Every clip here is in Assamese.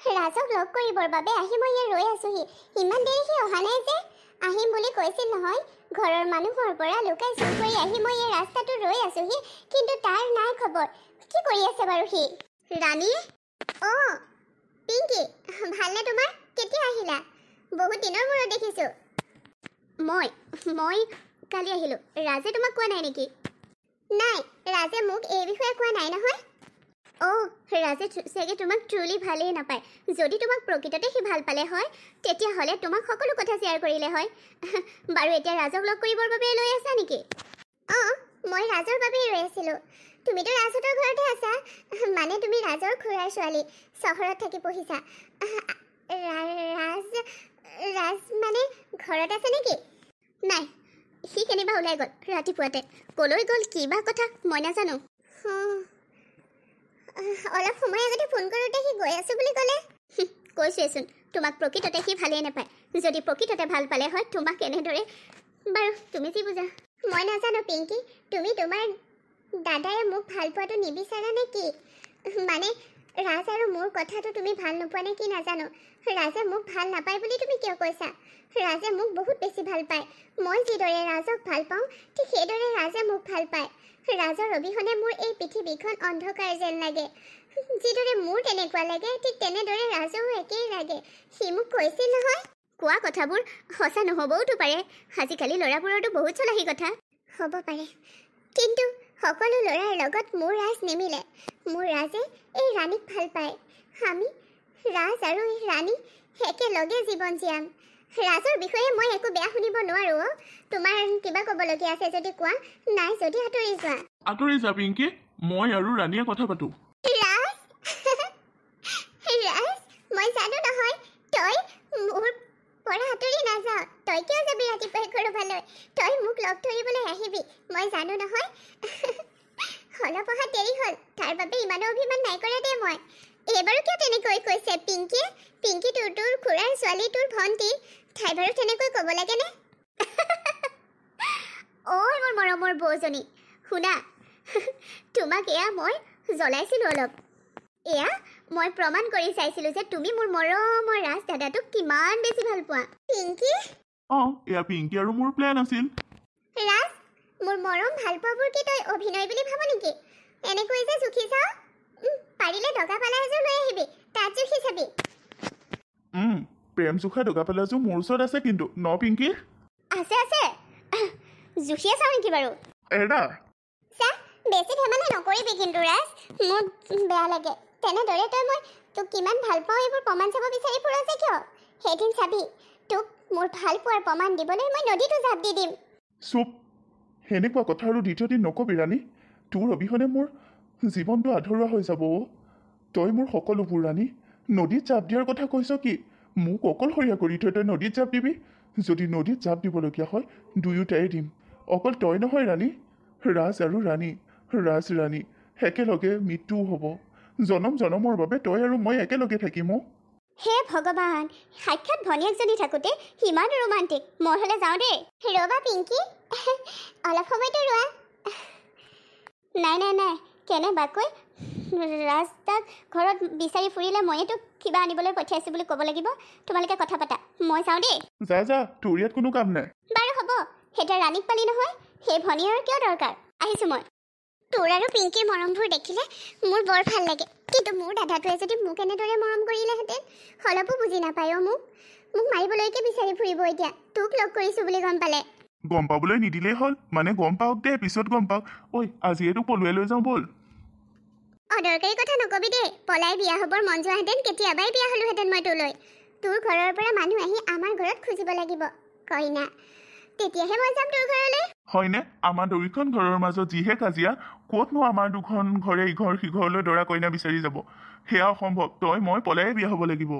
ৰাজক লগ কৰিবৰ বাবে আহি মই ইয়াত ৰৈ আছোহি। ইমান দেৰি সি অহা নাই যে। আহিম বুলি কৈছিল নহয়। ঘৰৰ মানুহৰ পৰা লুকাই চুৰ কৰি আহি মই এই ৰাস্তাটো ৰৈ আছোহি, কিন্তু তাৰ নাই খবৰ। কি কৰি আছে বাৰু সি? ৰাণী? অঁ পিংকি, ভালনে তোমাৰ? কেতিয়া আহিলা? বহুত দিনৰ মূৰত দেখিছোঁ। মই কালি আহিলোঁ। ৰাজে তোমাক কোৱা নাই নেকি? নাই, ৰাজে মোক এই বিষয়ে কোৱা নাই নহয়। অঁ, ৰাজে চাগে তোমাক ট্ৰুলি ভালেই নাপায়। যদি তোমাক প্ৰকৃততে সি ভাল পালে হয়, তেতিয়াহ'লে তোমাক সকলো কথা শ্বেয়াৰ কৰিলে হয়। বাৰু এতিয়া ৰাজক লগ কৰিবৰ বাবে লৈ আছা নেকি? অঁ, মই ৰাজৰ বাবেই ৰৈ আছিলোঁ। তুমিতো ৰাজহঁতৰ ঘৰতে আছা, মানে তুমি ৰাজৰ খুৰাৰ ছোৱালী, চহৰত থাকি পঢ়িছা। ৰাজ মানে ঘৰত আছে নেকি? নাই, সি কেনিবা ওলাই গ'ল ৰাতিপুৱাতে। ক'লৈ গ'ল, কি বা কথা মই নাজানো। অলপ সময় আগতে ফোন কৰোঁতে সি গৈ আছোঁ বুলি ক'লে। কৈছোৱেচোন, তোমাক প্ৰকৃততে সি ভালেই নাপায়। যদি প্ৰকৃততে ভাল পালে হয় তোমাক এনেদৰে। বাৰু তুমি যি বুজা। মই নাজানো পিংকি, তুমি তোমাৰ দাদায়ে মোক ভাল পোৱাটো নিবিচাৰা নে কি? মানে ৰাজ আৰু মোৰ কথাটো তুমি ভাল নোপোৱা নে কি নাজানো। ৰাজে মোক ভাল নাপায় বুলি তুমি কিয় কৈছা? ৰাজে মোক বহুত বেছি ভাল পায়। মই যিদৰে ৰাজক ভাল পাওঁ, ঠিক সেইদৰে ৰাজে মোক ভাল পায়। ৰাজৰ অবিহনে মোৰ এই পৃথিৱীখন অন্ধকাৰ যেন লাগে। যিদৰে মোৰ তেনেকুৱা লাগে, ঠিক তেনেদৰে ৰাজৰো একেই লাগে। সি মোক কৈছিল নহয়। কোৱা কথাবোৰ সঁচা নহ'বওতো পাৰে। আজিকালি ল'ৰাবোৰতো বহুত চলাহী কথা। হ'ব পাৰে, কিন্তু সকলো ল'ৰাৰ লগত মোৰ ৰাজ নিমিলে। মোৰ ৰাজে এই ৰাণীক ভাল পায়। আমি ৰাজ আৰু এই ৰাণী একেলগে জীৱন জীয়াম। ৰাজৰ বিষয়ে মই একো বেয়া শুনিব নোৱাৰো। তোমাৰ কিবা ক'বলগীয়া আছে যদি কোৱা, নাই যদি আঁতৰি যোৱা। আঁতৰি যা পিংকি, মই আৰু ৰাণীয়ে কথা পাতো। ৰাজ, ৰাজ, মই জানো নহয় তই মোৰ পৰা আঁতৰি নাযাওঁ। তই কিয় যাবি ৰাতিপুৱাই ক'ৰবালৈ? তই মোক লগ ধৰিবলৈ আহিবি, মই জানো নহয়। অলপ অহা দেৰি হ'ল, তাৰ বাবে ইমানো অভিমান নাই কৰা দে মই। এইবাৰো কিয় তেনেকৈ কৈছে পিংকিয়ে? পিংকি তোৰ খুৰাৰ ছোৱালী, তোৰ ভণ্টি, তাই বাৰু তেনেকৈ ক'ব লাগেনে? ঐ মোৰ মৰমৰ বৌজনী, শুনা, তোমাক এয়া মই জ্বলাইছিলোঁ অলপ। এয়া মই প্ৰমাণ কৰি চাইছিলোঁ যে তুমি মোৰ মৰমৰ ৰাজ দাদাটোক কিমান বেছি ভাল পোৱা। পিংকি? অঁ, এয়া পিংকি আৰু মোৰ প্লেন আছিল। ৰাজ, মোৰ মৰম ভাল পোৱাবোৰ কি তই অভিনয় বুলি ভাব নেকি? এনেকৈ যে জুখি চাওঁ, পাৰিলে দগা পালা এযোৰ লৈ আহিবি, তাত জুখি চাবি। প্ৰেম জোখা দগা পালাযোৰ মোৰ ওচৰত আছে কিন্তু ন পিংকি? আছে আছে, জুখিয়ে চাওঁ নেকি বাৰু? এৰা চা, বেছি ধেমালি নকৰিবি কিন্তু ৰাজ, মোৰ বেয়া লাগে। তেনেদৰে তই মই তোক কিমান ভাল পাওঁ এইবোৰ প্ৰমাণ চাব বিচাৰি ফুৰ যে কিয়? সেইদিন চাবি, তোক মোৰ ভাল পোৱাৰ প্ৰমাণ দিবলৈ মই নদীটো জাপ দি দিম। চুপ, সেনেকুৱা কথা আৰু দ্বিতীয় দিন নকবি ৰাণী। তোৰ অবিহনে মোৰ জীৱনটো আধৰুৱা হৈ যাব। তই মোৰ সকলোবোৰ ৰাণী। নদীত জাপ দিয়াৰ কথা কৈছ কি? মোক অকলশৰীয়া কৰি থৈ তই নদীত জাপ দিবি? যদি নদীত জাপ দিবলগীয়া হয়, দুয়োটাই দিম। অকল তই নহয় ৰাণী, ৰাজ আৰু ৰাণী, ৰাজ ৰাণী একেলগে মৃত্যুও হ'ব। জনম জনমৰ বাবে তই আৰু মই একেলগে থাকিম। হে ভগৱান, সাক্ষাৎ ভনীয়েকজনী থাকোঁতে সিমান ৰোমান্টিক। মই হ'লে যাওঁ দেই। ৰ'বা পিংকি, অলপ সময়তো ৰোৱা। নাই নাই নাই, কেনেবাকৈ ৰাস্তাত ঘৰত বিচাৰি ফুৰিলে ময়ে তোক কিবা আনিবলৈ পঠিয়াইছোঁ বুলি ক'ব লাগিব। তোমালোকে কথা পাতা, মই যাওঁ দেই। যা যা, তোৰ ইয়াত কোনো কাম নাই। বাৰু হ'ব, এতিয়া ৰাণীক পালি নহয়, সেই ভনী আৰু কিয় দৰকাৰ? আহিছোঁ মই। তোৰ আৰু পিংকিৰ মৰমবোৰ দেখিলে মোৰ বৰ ভাল লাগে, কিন্তু মোৰ দাদাটোৱে যদি মোক এনেদৰে মৰম কৰিলেহেঁতেন। অলপো বুজি নাপায় মোক মাৰিবলৈকে বিচাৰি ফুৰিব এতিয়া, তোক লগ কৰিছোঁ বুলি গম পালে। গম পাবলৈ নিদিলেই হ'ল, মানে গম পাওক দে, পিছত গম পাওক। ঐ, আজিয়ে তোক পলুৱাই লৈ যাওঁ ব'ল। অদৰকাৰী কথা নকবি দেই। পলাই বিয়া হ'বৰ মন যোৱাহেঁতেন কেতিয়াবাই বিয়া হ'লোহেঁতেন মই তোলৈ। তোৰ ঘৰৰ পৰা মানুহ আহি আমাৰ ঘৰত খুজিব লাগিব কইনা, তেতিয়াহে মই যাম তোৰ ঘৰলৈ। হয়নে? আমাৰ দুয়োখন ঘৰৰ মাজত যিহে কাজিয়া, ক'তনো আমাৰ দুখন ঘৰে ইঘৰ সিঘৰলৈ দৰা কইনা বিচাৰি যাব? সেয়া অসম্ভৱ। তই মই পলাইয়ে বিয়া হ'ব লাগিব।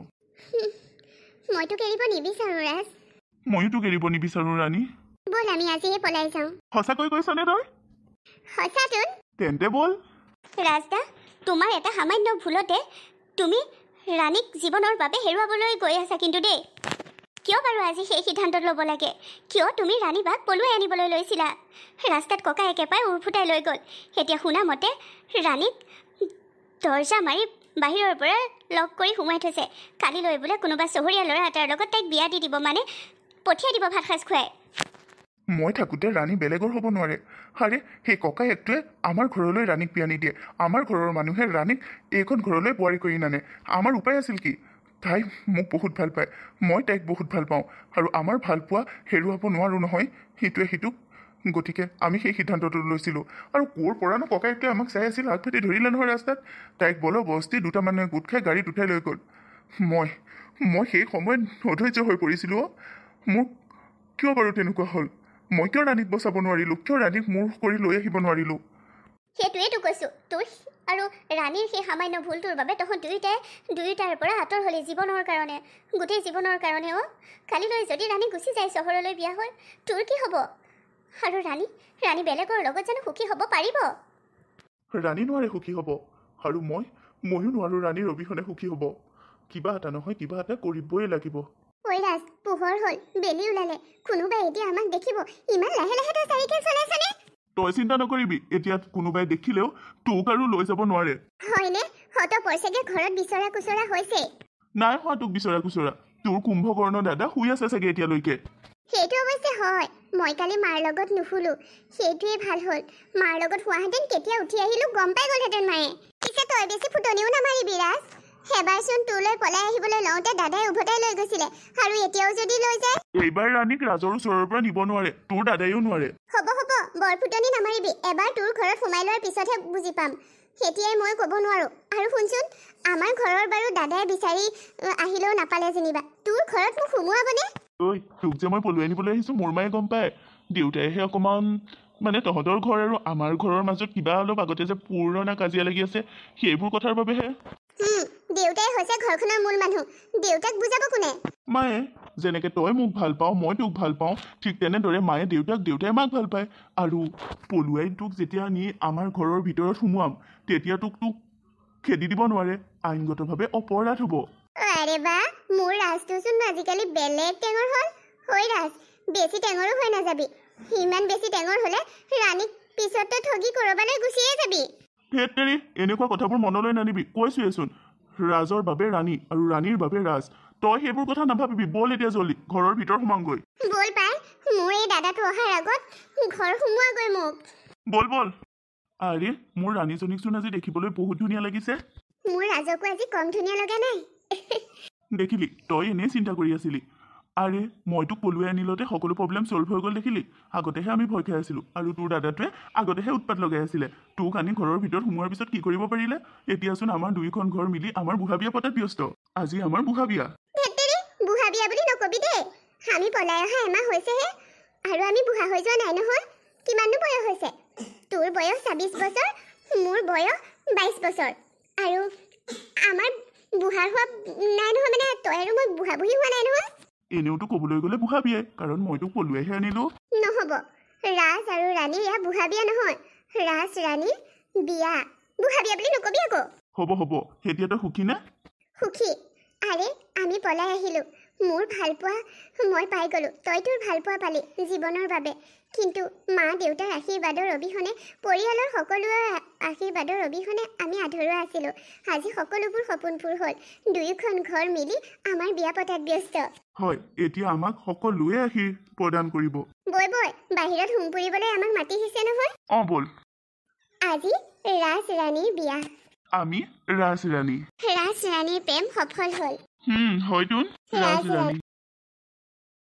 মই তোক এৰিব নিবিচাৰোঁ ৰাজ। ময়ো তোক এৰিব নিবিচাৰোঁ ৰাণী। ব'ল আমি আজিয়ে পলাই যাওঁ। সঁচাকৈ কৈছনে তই? সঁচাটোন। তেন্তে ব'ল। ৰাজদা, তোমাৰ এটা সামান্য ভুলতে তুমি ৰাণীক জীৱনৰ বাবে হেৰুৱাবলৈ গৈ আছা কিন্তু দেই। কিয় বাৰু আজি সেই সিদ্ধান্তত ল'ব লাগে? কিয় তুমি ৰাণী বাক পলুৱাই আনিবলৈ লৈছিলা? ৰাস্তাত ককাই একেবাৰে উৰফুটাই লৈ গ'ল। এতিয়া শুনা মতে ৰাণীক দৰ্জা মাৰি বাহিৰৰ পৰা লগ কৰি সোমাই থৈছে কালিলৈ বোলে কোনোবা চহৰীয়া ল'ৰা এটাৰ লগত তাইক বিয়া দি দিব মানে পঠিয়াই দিব ভাত সাজ খুৱাই মই থাকোঁতে ৰাণী বেলেগৰ হ'ব নোৱাৰে আৰে সেই ককায়েকটোৱে আমাৰ ঘৰলৈ ৰাণীক বিয়া নিদিয়ে আমাৰ ঘৰৰ মানুহে ৰাণীক এইখন ঘৰলৈ বোৱাৰী কৰি নানে আমাৰ উপায় আছিল কি তাই মোক বহুত ভাল পায় মই তাইক বহুত ভাল পাওঁ আৰু আমাৰ ভালপোৱা হেৰুৱাব নোৱাৰোঁ নহয় সিটোৱে সিটোক গতিকে আমি সেই সিদ্ধান্তটো লৈছিলোঁ আৰু ক'ৰ পৰানো ককায়েকটোৱে আমাক চাই আছিল আগফাটি ধৰিলে নহয় ৰাস্তাত তাইক বলবস্তি দুটা মানুহে গোট খাই গাড়ীত উঠাই লৈ গ'ল মই সেই সময়ত অধৈৰ্য হৈ পৰিছিলোঁ মোৰ কিয় বাৰু তেনেকুৱা হ'ল মই কিয় ৰাণীক বচাব নোৱাৰিলোঁ কিয় ৰাণীক মোৰ কৰি লৈ আহিব নোৱাৰিলোঁ সেইটোৱেতো কৈছোঁ তোৰ আৰু ৰাণীৰ সেই সামান্য ভুলটোৰ বাবে তহঁত দুয়োটাৰ পৰা আঁতৰ হ'লি জীৱনৰ কাৰণে গোটেই জীৱনৰ কাৰণে কালিলৈ যদি ৰাণী গুচি যায় চহৰলৈ বিয়া হৈ তোৰ কি হ'ব আৰু ৰাণী বেলেগৰ লগত জানো সুখী হ'ব পাৰিব ৰাণী নোৱাৰে সুখী হ'ব আৰু ময়ো নোৱাৰোঁ ৰাণীৰ অবিহনে সুখী হ'ব কিবা এটা নহয় কিবা এটা কৰিবই লাগিব ঐ ৰাজ পোহৰ হ'ল বেলি ওলালে কোনোবাই এতিয়া আমাক দেখিব ইমান লাহে লাহে তই চাইকেল চলাইছনে তই চিন্তা নকৰিবি এতিয়া কোনোবাই দেখিলেও তোক আৰু লৈ যাব নোৱাৰে হয়নে হত পইচাকে ঘৰত বিচৰা কুচৰা হৈছে নাই হোৱা তোক বিচৰা কুচৰা তোৰ কুম্ভকৰ্ণ দাদা শুই আছে চাগে এতিয়ালৈকে সেইটো অৱশ্যে হয় মই কালি মাৰ লগত নুশুলো সেইটোৱে ভাল হ'ল মাৰ লগত হোৱাহেঁতেন কেতিয়া উঠি আহিলো গম পাই গ'লহেঁতেন মায়ে পিছে তই বেছি ফুটনিও নামাৰিবি ৰাজ সেবাৰচোন তোলৈ পলাই আহিবলৈ লওঁতে দাদাই উভতাই লৈ গৈছিলে আৰু এতিয়াও যদি লৈ যায় এইবাৰ ৰাণীক ৰাজৰ ওচৰৰ পৰা নিব নোৱাৰে তোৰ দাদাইও নোৱাৰে হ'ব বৰ ফুটনি নামাৰিবি এবাৰ তোৰ ঘৰত সোমাই লোৱাৰ পিছতহে বুজি পাম সেতিয়াই মই ক'ব নোৱাৰো আৰু শুনচোন আমাৰ ঘৰৰ বাৰু দাদাই বিচাৰি আহিলেও নাপালে যেনিবা তোৰ ঘৰত মোক সোমোৱাবনে ঐ তোক যে মই পলুৱাই নিবলৈ আহিছোঁ মোৰ মায়ে গম পায় দেউতাইহে অকণমান মানে তহঁতৰ ঘৰ আৰু আমাৰ ঘৰৰ মাজত কিবা অলপ আগতে যে পুৰণা কাজিয়া লাগি আছে সেইবোৰ কথাৰ বাবেহে দেউতাই হৈছে ঘৰখনৰ মূল মানুহ দেউতাক বুজাব কোনে মায়ে যেনেকৈ তই মোক ভাল পাওঁ মই তোক ভাল পাওঁ ঠিক তেনেদৰে মায়ে দেউতাই মাক ভাল পায় আৰু পলুৱাই তোক যেতিয়া নি আমাৰ ঘৰৰ ভিতৰত সোমোৱাম তেতিয়া তোক খেদি দিব নোৱাৰে আইনগতভাৱে অপৰাধ হ'ব আৰে বা মোৰ ৰাজটোচোন আজিকালি বেলেগ টেঙৰ হ'ল হৈ ৰাজ বেছি টেঙৰো হৈ নাযাবি ইমান বেছি টেঙৰ হ'লে ৰাণীক পিছত তই ঠগি ক'ৰবালৈ গুচিয়ে যাবি হেৰি এনেকুৱা কথাবোৰ মনলৈ নানিবি কৈছোৱেচোন ৰাজৰ বাবে ৰাণী আৰু ৰাণীৰ বাবে ৰাজ তই সেইবোৰ কথা নাভাবিবি বল এতিয়া জলদি ঘৰৰ ভিতৰ সোমাওঁগৈ বল পাই মোৰ এই দাদাটো অহাৰ আগত ঘৰ সোমোৱাগৈ মোক বল আৰে মোৰ ৰাণীজনীকচোন আজি দেখিবলৈ বহুত ধুনীয়া লাগিছে মোৰ ৰাজকো আজি কম ধুনীয়া লগা নাই দেখিলি তই এনেই চিন্তা কৰি আছিলি আৰে মই তোক পলুৱাই আনিলতে সকলো প্ৰব্লেম ছল্ভ হৈ গ'ল দেখিলি আগতেহে আমি ভয় খাই আছিলোঁ আৰু তোৰ দাদাটোৱে আগতেহে উৎপাত লগাই আছিলে তোক আনি ঘৰৰ ভিতৰত সোমোৱাৰ পিছত কি কৰিব পাৰিলে এতিয়াচোন আমাৰ দুয়োখন ঘৰ মিলি আমাৰ বুঢ়া বিয়া পতাত ব্যস্ত আজি আমাৰ বুঢ়া বিয়া বুঢ়া বিয়া বুলি নকবি দেই আমি পলাই অহা এমাহ হৈছেহে আৰু আমি বুঢ়া হৈ যোৱা নাই নহয় কিমাননো বয়স হৈছে তোৰ বয়স ২৬ বছৰ মোৰ বয়স ২২ বছৰ আৰু আমাৰ বুঢ়া হোৱা নাই নহয় মানে তই আৰু মই বুঢ়া বুঢ়ী হোৱা নাই নহয় এনেওতো ক'বলৈ গ'লে বুঢ়া বিয়াই কাৰণ মই তোক পলুৱাইহে আনিলোঁ নহ'ব ৰাজ আৰু ৰাণী এয়া বুঢ়া বিয়া নহয় ৰাজ ৰাণী বিয়া বুঢ়া বিয়া বুলি নকবি আকৌ হ'ব এতিয়া তই সুখী নে সুখী আৰে আমি পলাই আহিলোঁ মোৰ ভালপোৱা মই পাই গ'লোঁ তই তোৰ ভালপোৱা পালি জীৱনৰ বাবে কিন্তু মা দেউতাৰ আশীৰ্বাদৰ অবিহনে পৰিয়ালৰ সকলোৰে আশীৰ্বাদৰ অবিহনে আমি আধৰুৱা আছিলোঁ আজি সকলোবোৰ সপোনবোৰ হ'ল দুয়োখন ঘৰ মিলি আমাৰ বিয়া পতাত ব্যস্ত হয় এতিয়া আমাক সকলোৱে প্ৰদান কৰিব বৈ বাহিৰত হোম পুৰিবলৈ আমাক মাতি আহিছে নহয় বল আজি ৰাজ ৰাণীৰ বিয়া আমি ৰাজ ৰাণীৰ প্ৰেম সফল হ'ল হয়তো ৰাজ ৰাণী